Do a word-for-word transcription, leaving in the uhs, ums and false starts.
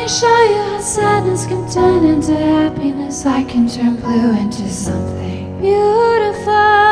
show you how sadness can turn into happiness. I can turn blue into something beautiful.